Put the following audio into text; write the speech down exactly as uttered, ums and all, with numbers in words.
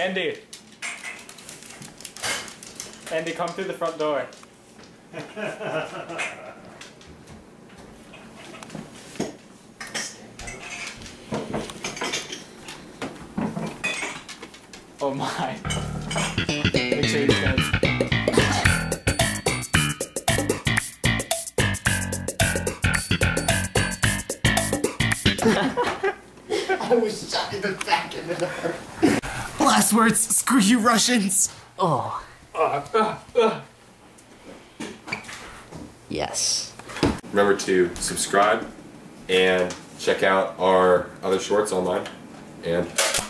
Andy. Andy, come through the front door. Oh my. Make sure he's dead. I was shot in the back in the dark. Last words, screw you Russians! Oh. Uh, uh, uh. Yes. Remember to subscribe and check out our other shorts online. And